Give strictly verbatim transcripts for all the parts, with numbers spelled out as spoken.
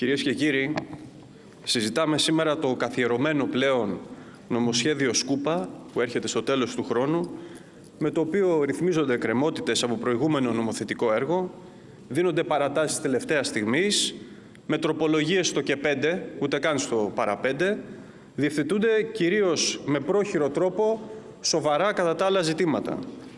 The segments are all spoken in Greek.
Κυρίες και κύριοι, συζητάμε σήμερα το καθιερωμένο πλέον νομοσχέδιο Σκούπα που έρχεται στο τέλος του χρόνου, με το οποίο ρυθμίζονται εκκρεμότητες από προηγούμενο νομοθετικό έργο, δίνονται παρατάσεις τελευταία στιγμής, με τροπολογίες στο και πέντε, ούτε καν στο παραπέντε, διευθετούνται κυρίως με πρόχειρο τρόπο σοβαρά κατά τα άλλα ζητήματα.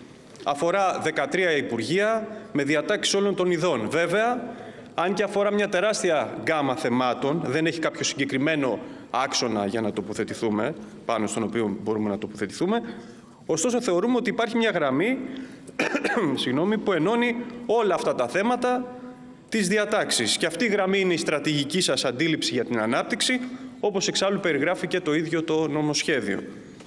Αφορά δεκατρία υπουργεία με διατάξεις όλων των ειδών. Βέβαια, αν και αφορά μια τεράστια γκάμα θεμάτων, δεν έχει κάποιο συγκεκριμένο άξονα για να τοποθετηθούμε, πάνω στον οποίο μπορούμε να τοποθετηθούμε, ωστόσο θεωρούμε ότι υπάρχει μια γραμμή συγγνώμη, που ενώνει όλα αυτά τα θέματα της διατάξης. Και αυτή η γραμμή είναι η στρατηγική σας αντίληψη για την ανάπτυξη, όπως εξάλλου περιγράφει και το ίδιο το νομοσχέδιο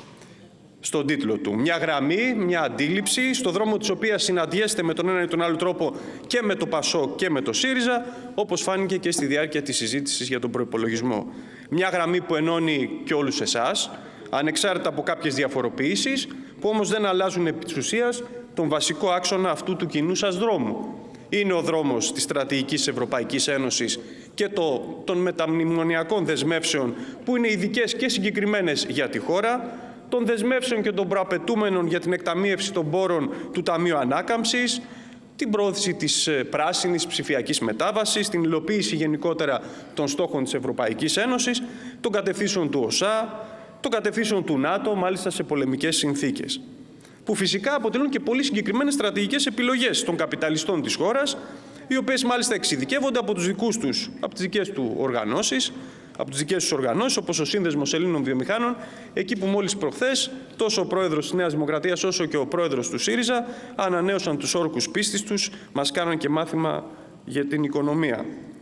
στον τίτλο του. Μια γραμμή, μια αντίληψη, στο δρόμο της οποίας συναντιέστε με τον ένα ή τον άλλο τρόπο και με το ΠΑΣΟΚ και με το ΣΥΡΙΖΑ, όπως φάνηκε και στη διάρκεια της συζήτησης για τον προϋπολογισμό. Μια γραμμή που ενώνει και όλους εσάς, ανεξάρτητα από κάποιες διαφοροποιήσεις, που όμως δεν αλλάζουν επί της ουσίας τον βασικό άξονα αυτού του κοινού σας δρόμου. Είναι ο δρόμος της στρατηγικής Ευρωπαϊκής Ένωσης και το, των μεταμνημονιακών δεσμεύσεων που είναι ειδικές και συγκεκριμένες για τη χώρα, των δεσμεύσεων και των προαπαιτούμενων για την εκταμείευση των πόρων του Ταμείου Ανάκαμψης, την πρόθεση της πράσινης ψηφιακής μετάβασης, την υλοποίηση γενικότερα των στόχων της Ευρωπαϊκής Ένωσης, των κατευθύνσεων του ΟΣΑ, των κατευθύνσεων του ΝΑΤΟ, μάλιστα σε πολεμικές συνθήκες, που φυσικά αποτελούν και πολύ συγκεκριμένες στρατηγικές επιλογές των καπιταλιστών της χώρας, οι οποίες μάλιστα εξειδικεύονται από τους δικούς τους, από τις δικές του οργανώσεις, από τις δικές τους οργανώσεις, όπως ο Σύνδεσμος Ελλήνων Βιομηχάνων, εκεί που μόλις προχθές τόσο ο πρόεδρος της Νέας Δημοκρατίας όσο και ο πρόεδρος του ΣΥΡΙΖΑ ανανέωσαν τους όρκους πίστης τους, μας κάναν και μάθημα για την οικονομία.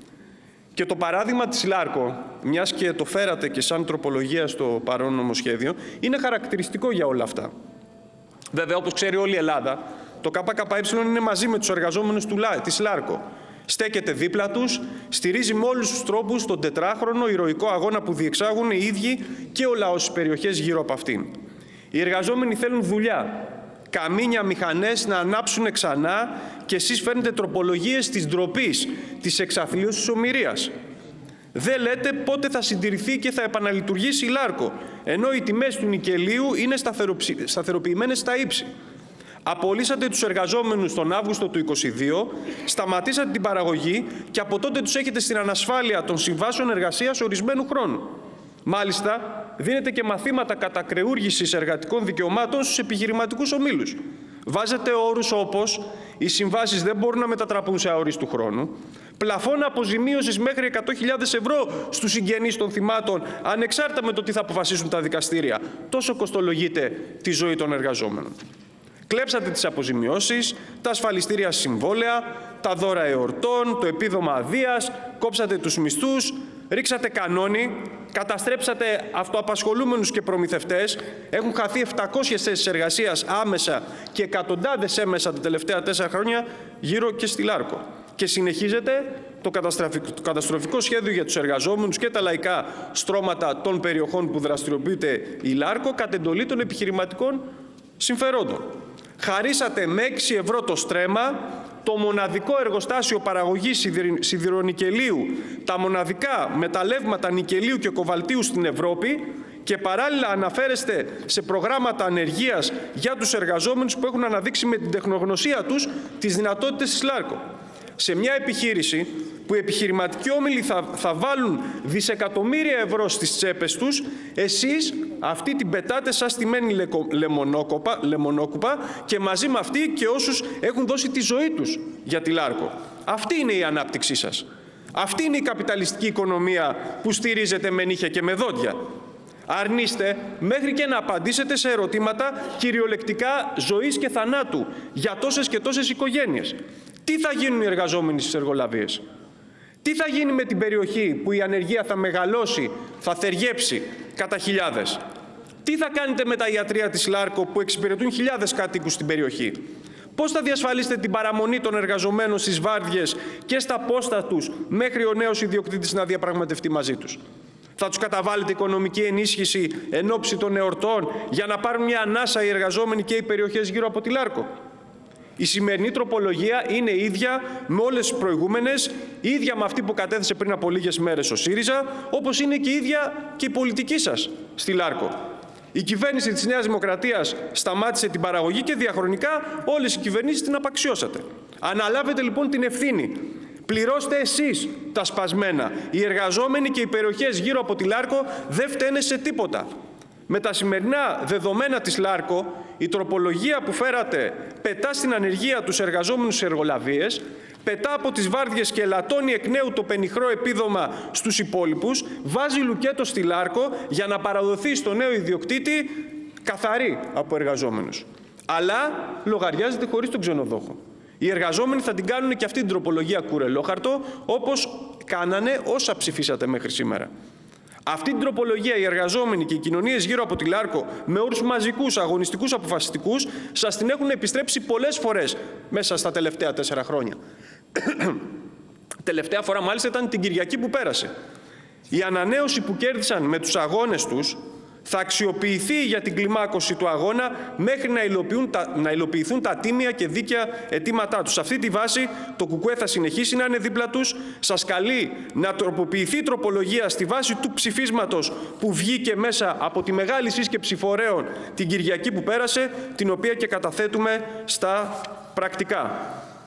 Και το παράδειγμα της ΛΑΡΚΟ, μιας και το φέρατε και σαν τροπολογία στο παρόν νομοσχέδιο, είναι χαρακτηριστικό για όλα αυτά. Βέβαια, όπως ξέρει όλη η Ελλάδα, το ΚΚΕ είναι μαζί με τους εργαζόμενους της ΛΑΡΚΟ. Στέκεται δίπλα τους, στηρίζει με όλους τους τρόπους τον τετράχρονο ηρωικό αγώνα που διεξάγουν οι ίδιοι και ο λαός στις περιοχές γύρω από αυτήν. Οι εργαζόμενοι θέλουν δουλειά, καμίνια μηχανές να ανάψουν ξανά και εσείς φέρνετε τροπολογίες της ντροπής, της εξαθλίωσης της ομηρίας. Δεν λέτε πότε θα συντηρηθεί και θα επαναλειτουργήσει η ΛΑΡΚΟ, ενώ οι τιμές του νικελίου είναι σταθεροποιημένες στα ύψη. Απολύσατε τους εργαζόμενους τον Αύγουστο του είκοσι δύο, σταματήσατε την παραγωγή και από τότε τους έχετε στην ανασφάλεια των συμβάσεων εργασίας ορισμένου χρόνου. Μάλιστα, δίνετε και μαθήματα κατακρεούργησης εργατικών δικαιωμάτων στους επιχειρηματικούς ομίλους. Βάζετε όρους όπως οι συμβάσεις δεν μπορούν να μετατραπούν σε αορίστου χρόνου, πλαφόν αποζημίωσης μέχρι εκατό χιλιάδες ευρώ στους συγγενείς των θυμάτων, ανεξάρτητα με το τι θα αποφασίσουν τα δικαστήρια. Τόσο κοστολογείται τη ζωή των εργαζόμενων. Κλέψατε τις αποζημιώσεις, τα ασφαλιστήρια συμβόλαια, τα δώρα εορτών, το επίδομα αδείας, κόψατε τους μισθούς, ρίξατε κανόνι, καταστρέψατε αυτοαπασχολούμενους και προμηθευτές, έχουν χαθεί επτακόσιες θέσεις εργασίας άμεσα και εκατοντάδες έμεσα τα τελευταία τέσσερα χρόνια γύρω και στη ΛΑΡΚΟ. Και συνεχίζετε το καταστροφικό σχέδιο για τους εργαζόμενους και τα λαϊκά στρώματα των περιοχών που δραστηριοποιείται η ΛΑΡΚΟ κατ' εντολή των επιχειρηματικών συμφερόντων. Χαρίσατε με έξι ευρώ το στρέμμα το μοναδικό εργοστάσιο παραγωγής σιδηρονικελίου, τα μοναδικά μεταλλεύματα νικελίου και κοβαλτίου στην Ευρώπη και παράλληλα αναφέρεστε σε προγράμματα ανεργίας για τους εργαζόμενους που έχουν αναδείξει με την τεχνογνωσία τους τις δυνατότητες της ΛΑΡΚΟ. Σε μια επιχείρηση που οι επιχειρηματικοί όμιλοι θα, θα βάλουν δισεκατομμύρια ευρώ στις τσέπες τους, εσείς αυτή την πετάτε σαν στημένη λεμονόκουπα, λεμονόκουπα και μαζί με αυτή και όσους έχουν δώσει τη ζωή τους για τη ΛΑΡΚΟ. Αυτή είναι η ανάπτυξή σας. Αυτή είναι η καπιταλιστική οικονομία που στηρίζετε με νύχια και με δόντια. Αρνείστε μέχρι και να απαντήσετε σε ερωτήματα κυριολεκτικά ζωής και θανάτου για τόσες και τόσες οικογένειες. Τι θα γίνουν οι εργαζόμενοι στις εργολαβίες? Τι θα γίνει με την περιοχή που η ανεργία θα μεγαλώσει, θα θεριέψει κατά χιλιάδες? Τι θα κάνετε με τα ιατρεία της ΛΑΡΚΟ που εξυπηρετούν χιλιάδες κατοίκους στην περιοχή? Πώς θα διασφαλίσετε την παραμονή των εργαζομένων στις βάρδιες και στα πόστα τους μέχρι ο νέος ιδιοκτήτης να διαπραγματευτεί μαζί τους? Θα τους καταβάλλετε οικονομική ενίσχυση εν ώψη των εορτών για να πάρουν μια ανάσα οι εργαζόμενοι και οι περιοχές γύρω από τη ΛΑΡΚΟ? Η σημερινή τροπολογία είναι ίδια με όλες τις προηγούμενες, ίδια με αυτή που κατέθεσε πριν από λίγες μέρες ο ΣΥΡΙΖΑ, όπως είναι και ίδια και η πολιτική σας στη Λάρκο. Η κυβέρνηση της Νέας Δημοκρατίας σταμάτησε την παραγωγή και διαχρονικά όλες οι κυβερνήσεις την απαξιώσατε. Αναλάβετε λοιπόν την ευθύνη. Πληρώστε εσείς τα σπασμένα. Οι εργαζόμενοι και οι περιοχές γύρω από τη Λάρκο δεν φταίνε σε τίποτα. Με τα σημερινά δεδομένα της Λάρκο, η τροπολογία που φέρατε πετά στην ανεργία τους εργαζόμενους σε εργολαβίες, πετά από τις βάρδιες και ελαττώνει εκ νέου το πενιχρό επίδομα στους υπόλοιπους, βάζει λουκέτο στη Λάρκο για να παραδοθεί στο νέο ιδιοκτήτη καθαρή από εργαζόμενους. Αλλά λογαριάζεται χωρίς τον ξενοδόχο. Οι εργαζόμενοι θα την κάνουν και αυτή την τροπολογία κουρελόχαρτο, όπως κάνανε όσα ψηφίσατε μέχρι σήμερα. Αυτή την τροπολογία οι εργαζόμενοι και οι κοινωνίες γύρω από τη Λάρκο με όρους μαζικούς, αγωνιστικούς, αποφασιστικούς σας την έχουν επιστρέψει πολλές φορές μέσα στα τελευταία τέσσερα χρόνια. Τελευταία φορά μάλιστα ήταν την Κυριακή που πέρασε. Η ανανέωση που κέρδισαν με τους αγώνες τους θα αξιοποιηθεί για την κλιμάκωση του αγώνα μέχρι να υλοποιηθούν τα, να υλοποιηθούν τα τίμια και δίκαια αιτήματά τους. Σε αυτή τη βάση το ΚΚΕ θα συνεχίσει να είναι δίπλα τους. Σας καλεί να τροποποιηθεί η τροπολογία στη βάση του ψηφίσματος που βγήκε μέσα από τη μεγάλη σύσκεψη φορέων την Κυριακή που πέρασε, την οποία και καταθέτουμε στα πρακτικά.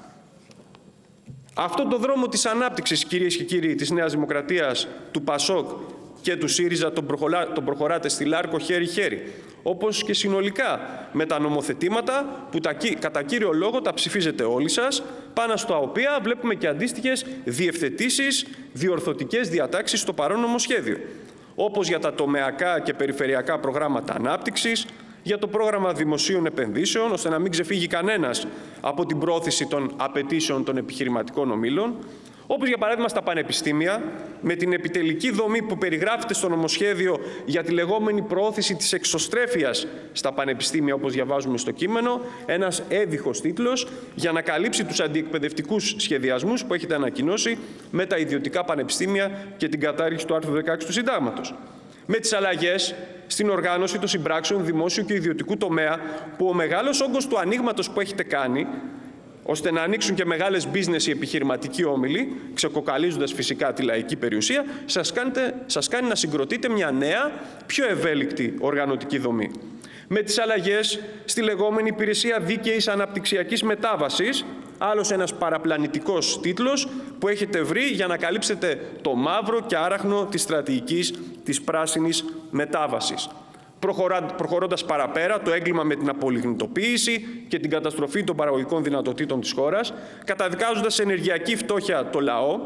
Αυτόν τον δρόμο της ανάπτυξης, κυρίες και κύριοι, της Νέας Δημοκρατίας, του ΠΑΣΟΚ και του ΣΥΡΙΖΑ τον, τον προχωράτε στη Λάρκο χέρι-χέρι. Όπως και συνολικά με τα νομοθετήματα που τα, κατά κύριο λόγο τα ψηφίζετε όλοι σας, πάνω στα οποία βλέπουμε και αντίστοιχες διευθετήσεις, διορθωτικές διατάξεις στο παρόν νομοσχέδιο. Όπως για τα τομεακά και περιφερειακά προγράμματα ανάπτυξης, για το πρόγραμμα δημοσίων επενδύσεων, ώστε να μην ξεφύγει κανένας από την πρόθεση των απαιτήσεων των επιχειρηματικών ομίλων, όπως για παράδειγμα στα πανεπιστήμια, με την επιτελική δομή που περιγράφεται στο νομοσχέδιο για τη λεγόμενη προώθηση της εξωστρέφειας στα πανεπιστήμια, όπως διαβάζουμε στο κείμενο, ένας έβυχος τίτλος για να καλύψει τους αντιεκπαιδευτικούς σχεδιασμούς που έχετε ανακοινώσει με τα ιδιωτικά πανεπιστήμια και την κατάργηση του άρθρου δεκαέξι του Συντάγματος. Με τις αλλαγές στην οργάνωση των συμπράξεων δημόσιου και ιδιωτικού τομέα, που ο μεγάλος όγκος του ανοίγματος που έχετε κάνει, ώστε να ανοίξουν και μεγάλες business οι επιχειρηματικοί όμιλοι, ξεκοκαλίζοντας φυσικά τη λαϊκή περιουσία, σας, κάνετε, σας κάνει να συγκροτείτε μια νέα, πιο ευέλικτη οργανωτική δομή. Με τις αλλαγές στη λεγόμενη υπηρεσία δίκαιης αναπτυξιακής μετάβασης, άλλος ένας παραπλανητικός τίτλος που έχετε βρει για να καλύψετε το μαύρο και άραχνο της στρατηγικής της πράσινης μετάβασης. Προχωρώντας παραπέρα το έγκλημα με την απολιγνητοποίηση και την καταστροφή των παραγωγικών δυνατοτήτων της χώρας, καταδικάζοντας σε ενεργειακή φτώχεια το λαό,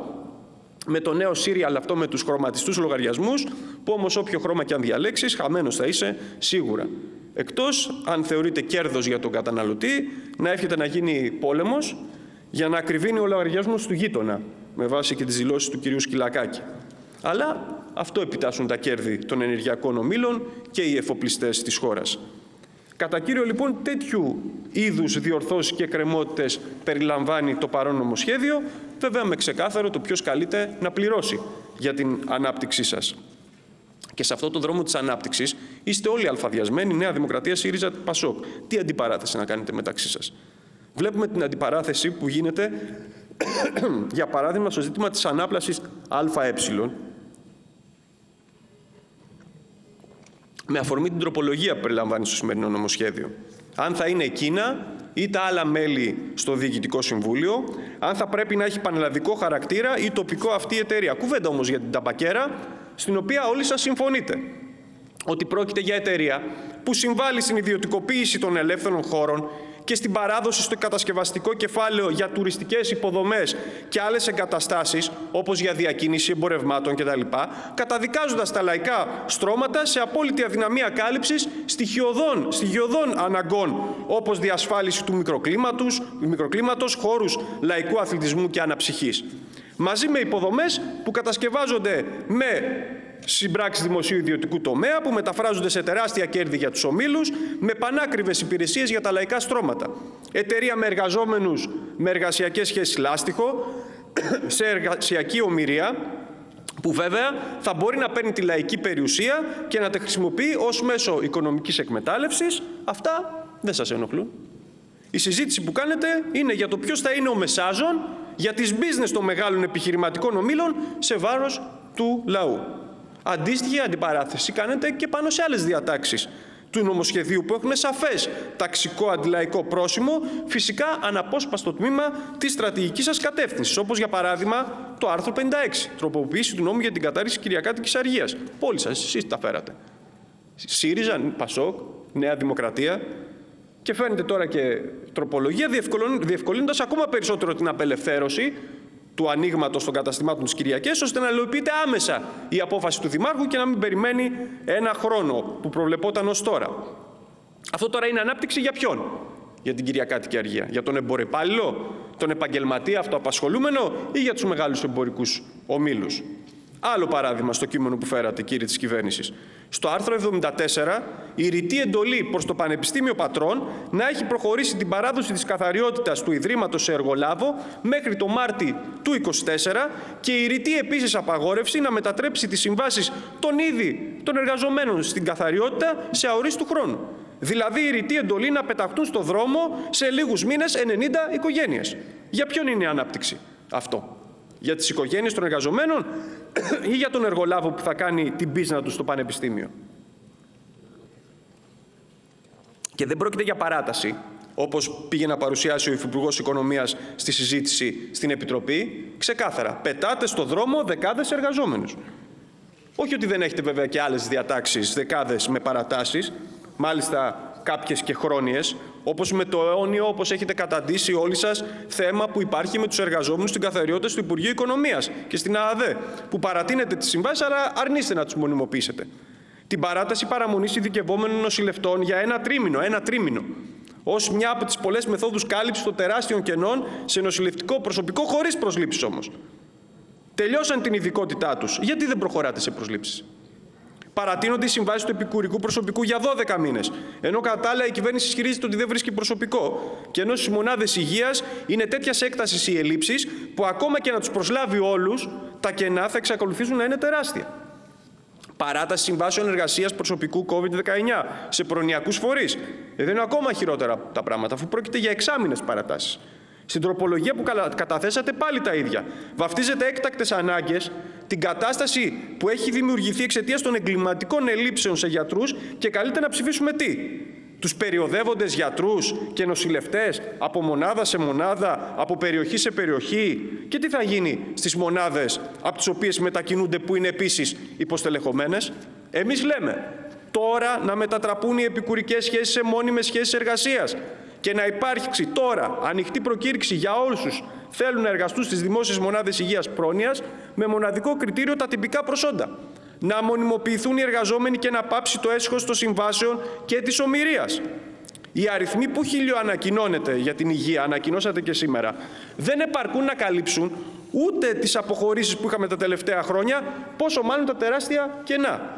με το νέο σύριαλ αυτό με τους χρωματιστούς λογαριασμούς, που όμως όποιο χρώμα και αν διαλέξεις, χαμένος θα είσαι σίγουρα. Εκτός, αν θεωρείτε κέρδος για τον καταναλωτή, να εύχεται να γίνει πόλεμος για να ακριβίνει ο λογαριασμός του γείτονα, με βάση και τις δηλώσεις του κυρίου Σκυλακάκη. Αλλά αυτό επιτάσσουν τα κέρδη των ενεργειακών ομίλων και οι εφοπλιστές της χώρας. Κατά κύριο λοιπόν τέτοιου είδους διορθώσεις και εκκρεμότητες περιλαμβάνει το παρόν νομοσχέδιο, βέβαια με ξεκάθαρο το ποιος καλείται να πληρώσει για την ανάπτυξή σας. Και σε αυτό το δρόμο της ανάπτυξης είστε όλοι αλφαδιασμένοι, Νέα Δημοκρατία, ΣΥΡΙΖΑ, ΠΑΣΟΚ. Τι αντιπαράθεση να κάνετε μεταξύ σας? Βλέπουμε την αντιπαράθεση που γίνεται, για παράδειγμα, στο ζήτημα της ανάπλασης ΑΕ, με αφορμή την τροπολογία που περιλαμβάνει στο σημερινό νομοσχέδιο. Αν θα είναι εκείνα ή τα άλλα μέλη στο Διοικητικό Συμβούλιο, αν θα πρέπει να έχει πανελλαδικό χαρακτήρα ή τοπικό αυτή η εταιρεία. Κουβέντα όμως για την ταμπακέρα, στην οποία όλοι σας συμφωνείτε. Ότι πρόκειται για εταιρεία που συμβάλλει στην ιδιωτικοποίηση των ελεύθερων χώρων και στην παράδοση στο κατασκευαστικό κεφάλαιο για τουριστικές υποδομές και άλλες εγκαταστάσεις, όπως για διακίνηση εμπορευμάτων κτλ., καταδικάζοντας τα λαϊκά στρώματα σε απόλυτη αδυναμία κάλυψης στοιχειωδών, στοιχειωδών αναγκών, όπως διασφάλιση του μικροκλίματος, μικροκλίματος, χώρους λαϊκού αθλητισμού και αναψυχής. Μαζί με υποδομές που κατασκευάζονται με συμπράξεις δημοσίου ιδιωτικού τομέα, που μεταφράζονται σε τεράστια κέρδη για τους ομίλους, με πανάκριβες υπηρεσίες για τα λαϊκά στρώματα. Εταιρεία με εργαζόμενους με εργασιακές σχέσεις λάστιχο, σε εργασιακή ομηρία, που βέβαια θα μπορεί να παίρνει τη λαϊκή περιουσία και να τα χρησιμοποιεί ως μέσο οικονομικής εκμετάλλευσης. Αυτά δεν σας ενοχλούν. Η συζήτηση που κάνετε είναι για το ποιος θα είναι ο μεσάζων για τις business των μεγάλων επιχειρηματικών ομίλων σε βάρος του λαού. Αντίστοιχη αντιπαράθεση κάνετε και πάνω σε άλλες διατάξεις του νομοσχεδίου που έχουν σαφές ταξικό αντιλαϊκό πρόσημο, φυσικά αναπόσπαστο τμήμα της στρατηγικής σας κατεύθυνσης, όπως για παράδειγμα το άρθρο πενήντα έξι, τροποποίηση του νόμου για την κατάργηση κυριακάτικης αργίας. Όλοι σας, εσείς τα φέρατε. ΣΥΡΙΖΑ, ΠΑΣΟΚ, Νέα Δημοκρατία, και φαίνεται τώρα και τροπολογία διευκολύνοντας ακόμα περισσότερο την απελευθέρωση του ανοίγματος των καταστημάτων τις Κυριακές, ώστε να υλοποιείται άμεσα η απόφαση του Δημάρχου και να μην περιμένει ένα χρόνο που προβλεπόταν ως τώρα. Αυτό τώρα είναι ανάπτυξη για ποιον? Για την κυριακάτικη αργία? Για τον εμπορεπάλληλο, τον επαγγελματία αυτοαπασχολούμενο ή για τους μεγάλους εμπορικούς ομίλους? Άλλο παράδειγμα στο κείμενο που φέρατε, κύριοι της κυβέρνησης. Στο άρθρο εβδομήντα τέσσερα, η ρητή εντολή προς το Πανεπιστήμιο Πατρών να έχει προχωρήσει την παράδοση της καθαριότητας του Ιδρύματος σε εργολάβο μέχρι το Μάρτι του είκοσι τέσσερα και η ρητή επίσης απαγόρευση να μετατρέψει τις συμβάσεις των ήδη των εργαζομένων στην καθαριότητα σε αορίστου χρόνου. Δηλαδή η ρητή εντολή να πεταχτούν στο δρόμο σε λίγους μήνες ενενήντα οικογένειες. Για ποιον είναι η ανάπτυξη αυτό? Για τις οικογένειες των εργαζομένων ή για τον εργολάβο που θα κάνει την μπίζνα του στο πανεπιστήμιο? Και δεν πρόκειται για παράταση, όπως πήγε να παρουσιάσει ο Υφυπουργός Οικονομίας στη συζήτηση στην Επιτροπή. Ξεκάθαρα, πετάτε στο δρόμο δεκάδες εργαζόμενους. Όχι ότι δεν έχετε βέβαια και άλλες διατάξεις, δεκάδες με παρατάσεις, μάλιστα κάποιες και χρόνιες, όπως με το αιώνιο, όπως έχετε καταντήσει όλοι σας, θέμα που υπάρχει με τους εργαζόμενους στην καθαριότητα στο Υπουργείο Οικονομίας και στην ΑΑΔΕ, που παρατείνετε τις συμβάσεις, αλλά αρνείστε να τους μονιμοποιήσετε. Την παράταση παραμονής ειδικευόμενων νοσηλευτών για ένα τρίμηνο, ένα τρίμηνο, ως μια από τις πολλές μεθόδους κάλυψης των τεράστιων κενών σε νοσηλευτικό προσωπικό, χωρίς προσλήψεις όμως. Τελειώσαν την ειδικότητά τους. Γιατί δεν προχωράτε σε προσλήψεις? Παρατείνονται οι συμβάσεις του επικουρικού προσωπικού για δώδεκα μήνες. Ενώ κατά τα άλλα η κυβέρνηση ισχυρίζεται ότι δεν βρίσκει προσωπικό. Και ενώ στις μονάδες υγείας είναι τέτοιας έκτασης οι ελλείψεις που ακόμα και να τους προσλάβει όλους, τα κενά θα εξακολουθήσουν να είναι τεράστια. Παράταση συμβάσεων εργασίας προσωπικού κόβιντ δεκαεννιά σε προνοιακούς φορείς. Δεν είναι ακόμα χειρότερα τα πράγματα, αφού πρόκειται για εξάμηνες παρατάσεις. Στην τροπολογία που καταθέσατε πάλι τα ίδια. Βαφτίζετε έκτακτες ανάγκες την κατάσταση που έχει δημιουργηθεί εξαιτίας των εγκληματικών ελλείψεων σε γιατρούς και καλείται να ψηφίσουμε τι? Τους περιοδεύοντες γιατρούς και νοσηλευτές από μονάδα σε μονάδα, από περιοχή σε περιοχή. Και τι θα γίνει στις μονάδες από τις οποίες μετακινούνται που είναι επίσης υποστελεχωμένες? Εμείς λέμε τώρα να μετατραπούν οι επικουρικές σχέσεις σε μόνιμες σχέσεις εργασίας και να υπάρξει τώρα ανοιχτή προκήρυξη για όλους τους θέλουν να εργαστούν στις δημόσιες μονάδες υγείας πρόνοιας με μοναδικό κριτήριο τα τυπικά προσόντα. Να μονιμοποιηθούν οι εργαζόμενοι και να πάψει το έσχος των συμβάσεων και της ομηρίας. Οι αριθμοί που χιλιοανακοινώνεται για την υγεία, ανακοινώσατε και σήμερα, δεν επαρκούν να καλύψουν ούτε τις αποχωρήσεις που είχαμε τα τελευταία χρόνια, πόσο μάλλον τα τεράστια κενά.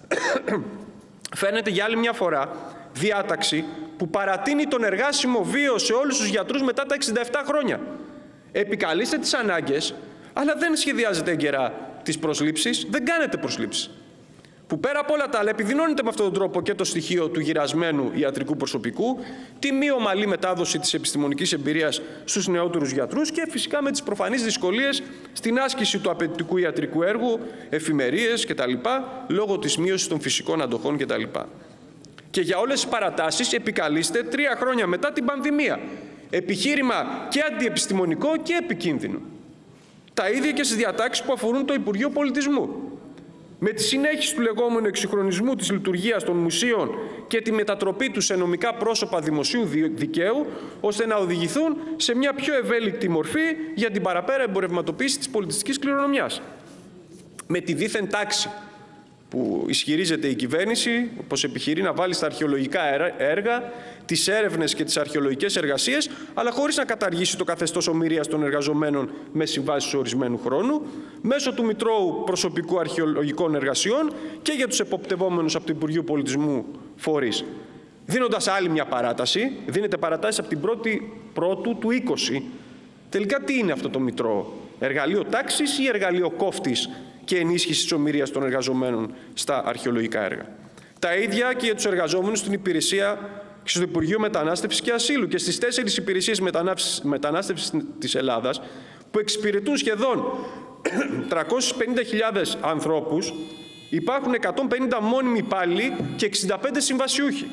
Φαίνεται για άλλη μια φορά διάταξη που παρατείνει τον εργάσιμο βίο σε όλους τους γιατρούς μετά τα εξήντα επτά χρόνια. Επικαλείστε τις ανάγκες, αλλά δεν σχεδιάζετε έγκαιρα τις προσλήψεις, δεν κάνετε προσλήψεις. Που πέρα από όλα τα άλλα επιδεινώνεται με αυτόν τον τρόπο και το στοιχείο του γυρασμένου ιατρικού προσωπικού, τη μη ομαλή μετάδοση της επιστημονικής εμπειρίας στους νεότερους γιατρούς και φυσικά με τις προφανείς δυσκολίες στην άσκηση του απαιτητικού ιατρικού έργου, εφημερίες κτλ. Λόγω της μείωσης των φυσικών αντοχών κτλ. Και για όλες τις παρατάσεις επικαλείστε τρία χρόνια μετά την πανδημία. Επιχείρημα και αντιεπιστημονικό και επικίνδυνο. Τα ίδια και στις διατάξεις που αφορούν το Υπουργείο Πολιτισμού. Με τη συνέχιση του λεγόμενου εξυγχρονισμού της λειτουργίας των μουσείων και τη μετατροπή τους σε νομικά πρόσωπα δημοσίου δικαίου, ώστε να οδηγηθούν σε μια πιο ευέλικτη μορφή για την παραπέρα εμπορευματοποίηση της πολιτιστικής κληρονομιάς. Με τη δίθεν τάξη που ισχυρίζεται η κυβέρνηση, πως επιχειρεί να βάλει στα αρχαιολογικά έργα, τις έρευνες και τις αρχαιολογικές εργασίες, αλλά χωρίς να καταργήσει το καθεστώς ομηρίας των εργαζομένων με συμβάσεις ορισμένου χρόνου, μέσω του Μητρώου Προσωπικού Αρχαιολογικών Εργασιών και για τους εποπτευόμενους από το Υπουργείο Πολιτισμού φορείς. Δίνοντας άλλη μια παράταση, δίνεται παρατάσεις από την πρώτη Πρώτου του είκοσι. Τελικά τι είναι αυτό το Μητρώο? Εργαλείο τάξης ή εργαλείο κόφτης και ενίσχυση της ομηρίας των εργαζομένων στα αρχαιολογικά έργα? Τα ίδια και για τους εργαζόμενους στην υπηρεσία και στο Υπουργείο Μετανάστευσης και Ασύλου και στις τέσσερις υπηρεσίες μετανάστευσης της Ελλάδας, που εξυπηρετούν σχεδόν τριακόσιες πενήντα χιλιάδες ανθρώπους, υπάρχουν εκατόν πενήντα μόνιμοι υπάλληλοι και εξήντα πέντε συμβασιούχοι.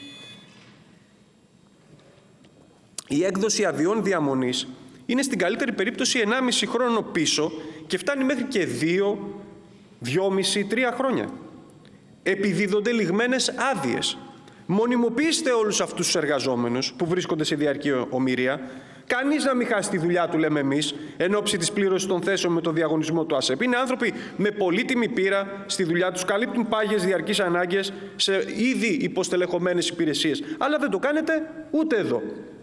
Η έκδοση αδειών διαμονής είναι στην καλύτερη περίπτωση ενάμιση χρόνο πίσω και φτάνει μέχρι και δύο, δυόμιση, τρία χρόνια. Επιδίδονται λιγμένες άδειες. Μονιμοποιήστε όλους αυτούς τους εργαζόμενους που βρίσκονται σε διαρκή ομηρία. Κανείς να μην χάσει τη δουλειά του, λέμε εμείς, εν ώψη της πλήρωσης των θέσεων με το διαγωνισμό του ΑΣΕΠ. Είναι άνθρωποι με πολύτιμη πείρα στη δουλειά τους, καλύπτουν πάγιες διαρκείς ανάγκες σε ήδη υποστελεχωμένες υπηρεσίες. Αλλά δεν το κάνετε ούτε εδώ.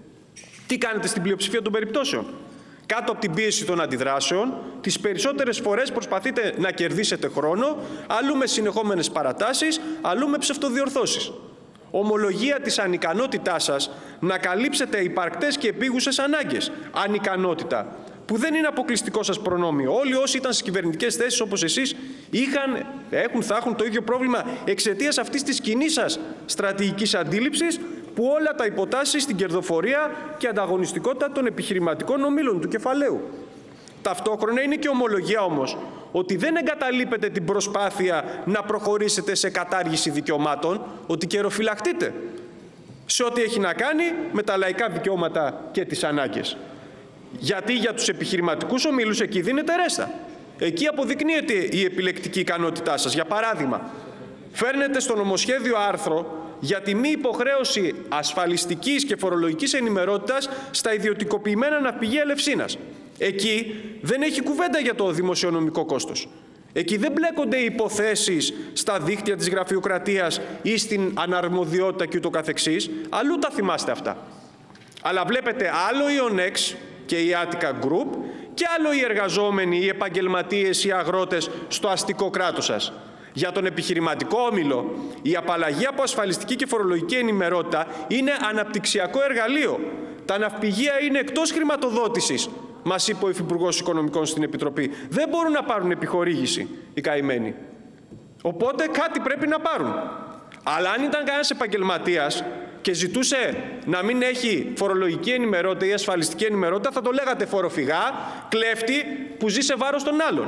Τι κάνετε στην πλειοψηφία των περιπτώσεων? Κάτω από την πίεση των αντιδράσεων, τις περισσότερες φορές προσπαθείτε να κερδίσετε χρόνο, αλλού με συνεχόμενες παρατάσεις, αλλού με ψευτοδιορθώσεις. Ομολογία της ανικανότητάς σας να καλύψετε υπαρκτές και επίγουσες ανάγκες. Ανικανότητα που δεν είναι αποκλειστικό σας προνόμιο. Όλοι όσοι ήταν στις κυβερνητικές θέσεις όπως εσείς είχαν, έχουν, θα έχουν το ίδιο πρόβλημα εξαιτίας αυτής της κοινής σας στρατηγικής αντίληψης, που όλα τα υποτάσσει στην κερδοφορία και ανταγωνιστικότητα των επιχειρηματικών ομίλων του κεφαλαίου. Ταυτόχρονα είναι και ομολογία όμως ότι δεν εγκαταλείπετε την προσπάθεια να προχωρήσετε σε κατάργηση δικαιωμάτων, ότι καιροφυλαχτείτε σε ό,τι έχει να κάνει με τα λαϊκά δικαιώματα και τις ανάγκες. Γιατί για τους επιχειρηματικούς ομίλους εκεί δίνετε ρέστα. Εκεί αποδεικνύεται η επιλεκτική ικανότητά σας. Για παράδειγμα, φέρνετε στο νομοσχέδιο άρθρο για τη μη υποχρέωση ασφαλιστικής και φορολογικής ενημερότητας στα ιδιωτικοποιημένα ναυπηγεία Ελευσίνας. Εκεί δεν έχει κουβέντα για το δημοσιονομικό κόστος. Εκεί δεν μπλέκονται οι υποθέσεις στα δίκτυα της γραφειοκρατίας ή στην αναρμοδιότητα και ούτω καθεξής. Αλλού τα θυμάστε αυτά. Αλλά βλέπετε άλλο η Ονέξ και η Attica Group και άλλο οι εργαζόμενοι, οι επαγγελματίες, οι αγρότες στο αστικό κράτος σας. Για τον επιχειρηματικό όμιλο, η απαλλαγή από ασφαλιστική και φορολογική ενημερότητα είναι αναπτυξιακό εργαλείο. Τα ναυπηγεία είναι εκτός χρηματοδότησης, μας είπε ο Υφυπουργός Οικονομικών στην Επιτροπή. Δεν μπορούν να πάρουν επιχορήγηση οι καημένοι. Οπότε κάτι πρέπει να πάρουν. Αλλά αν ήταν κανένας επαγγελματίας και ζητούσε να μην έχει φορολογική ενημερότητα ή ασφαλιστική ενημερότητα, θα το λέγατε φοροφυγά, κλέφτη που ζει σε βάρος των άλλων.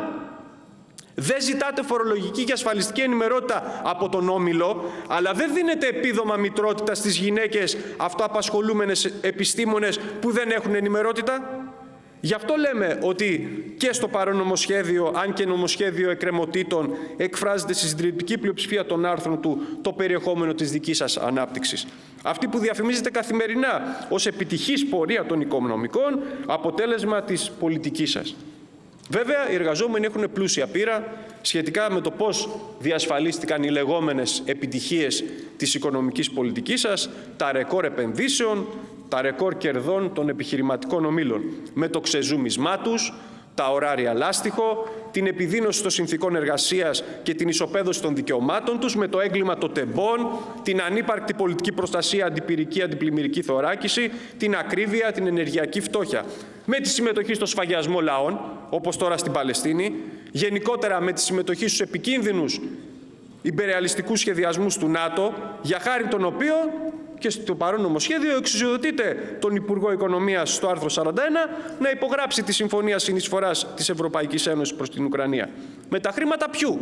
Δεν ζητάτε φορολογική και ασφαλιστική ενημερότητα από τον όμιλο, αλλά δεν δίνετε επίδομα μητρότητα στις γυναίκες αυτοαπασχολούμενες επιστήμονες που δεν έχουν ενημερότητα. Γι' αυτό λέμε ότι και στο παρόν νομοσχέδιο, αν και νομοσχέδιο εκκρεμωτήτων, εκφράζεται στη συντριπτική πλειοψηφία των άρθρων του το περιεχόμενο της δικής σας ανάπτυξης. Αυτή που διαφημίζεται καθημερινά ως επιτυχής πορεία των οικονομικών, αποτέλεσμα της πολιτικής σας. Βέβαια, οι εργαζόμενοι έχουν πλούσια πείρα σχετικά με το πώς διασφαλίστηκαν οι λεγόμενες επιτυχίες της οικονομικής πολιτικής σας, τα ρεκόρ επενδύσεων, τα ρεκόρ κερδών των επιχειρηματικών ομίλων, με το ξεζούμισμά τους, τα ωράρια λάστιχο, την επιδείνωση των συνθήκων εργασίας και την ισοπαίδωση των δικαιωμάτων τους, με το έγκλημα των τεμπών, την ανύπαρκτη πολιτική προστασία, αντιπυρική, αντιπλημμυρική θωράκιση, την ακρίβεια, την ενεργειακή φτώχεια. Με τη συμμετοχή στο σφαγιασμό λαών, όπως τώρα στην Παλαιστίνη, γενικότερα με τη συμμετοχή στους επικίνδυνους ιμπεριαλιστικούς σχεδιασμούς του ΝΑΤΟ, για χάρη των οποίων και στο παρόν νομοσχέδιο εξουσιοδοτείται τον Υπουργό Οικονομίας στο άρθρο σαράντα ένα να υπογράψει τη Συμφωνία Συνεισφοράς της Ευρωπαϊκής Ένωσης προς την Ουκρανία. Με τα χρήματα ποιου?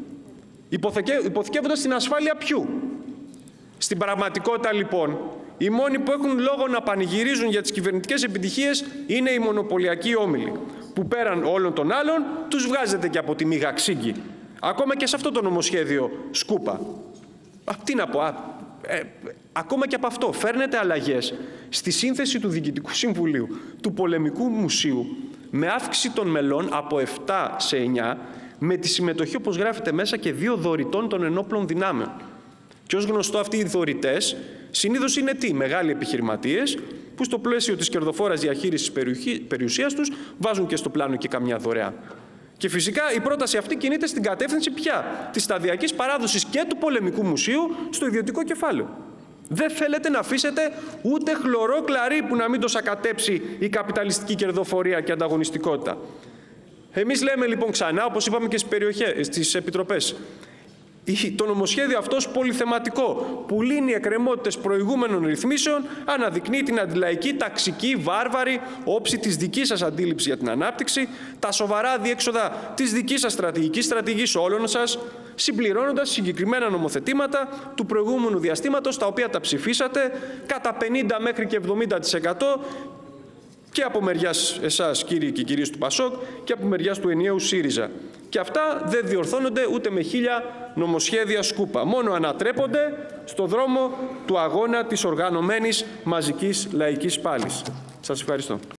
Υποθηκεύοντας την ασφάλεια ποιου? Στην πραγματικότητα λοιπόν, οι μόνοι που έχουν λόγο να πανηγυρίζουν για τις κυβερνητικές επιτυχίες είναι οι μονοπωλιακοί όμιλοι, που πέραν όλων των άλλων τους βγάζετε και από τη μίγα ξύγκη. Ακόμα και σε αυτό το νομοσχέδιο σκούπα. Α, τι να πω, α, ε, ακόμα και από αυτό φέρνετε αλλαγές στη σύνθεση του Διοικητικού Συμβουλίου του Πολεμικού Μουσείου με αύξηση των μελών από επτά σε εννιά, με τη συμμετοχή, όπως γράφεται μέσα, και δύο δωρητών των ενόπλων δυνάμεων. Και ως γνωστό, αυτοί οι δωρητές συνήθως είναι τι? Μεγάλοι επιχειρηματίες που στο πλαίσιο της κερδοφόρας διαχείρισης περιουσίας τους βάζουν και στο πλάνο και καμιά δωρεά. Και φυσικά η πρόταση αυτή κινείται στην κατεύθυνση πια της σταδιακής παράδοσης και του Πολεμικού Μουσείου στο ιδιωτικό κεφάλαιο. Δεν θέλετε να αφήσετε ούτε χλωρό κλαρί που να μην το σακατέψει η καπιταλιστική κερδοφορία και ανταγωνιστικότητα. Εμείς λέμε λοιπόν ξανά, όπως είπαμε και στις, περιοχές, στις επιτροπές, Το νομοσχέδιο αυτό πολυθεματικό, που λύνει εκκρεμότητες προηγούμενων ρυθμίσεων, αναδεικνύει την αντιλαϊκή, ταξική, βάρβαρη όψη της δικής σας αντίληψης για την ανάπτυξη, τα σοβαρά διέξοδα της δικής σας στρατηγικής, στρατηγικής όλων σας, συμπληρώνοντας συγκεκριμένα νομοθετήματα του προηγούμενου διαστήματος, τα οποία τα ψηφίσατε κατά πενήντα μέχρι και εβδομήντα τοις εκατό και από μεριάς εσάς, κύριοι και κυρίες του Πασόκ, και από μεριάς του ενιαίου ΣΥΡΙΖΑ. Και αυτά δεν διορθώνονται ούτε με χίλια νομοσχέδια σκούπα. Μόνο ανατρέπονται στο δρόμο του αγώνα της οργανωμένης μαζικής λαϊκής πάλης. Σας ευχαριστώ.